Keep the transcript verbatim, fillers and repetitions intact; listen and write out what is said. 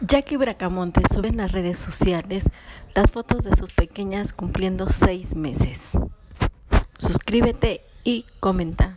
Jackie Bracamonte sube en las redes sociales las fotos de sus pequeñas cumpliendo seis meses. Suscríbete y comenta.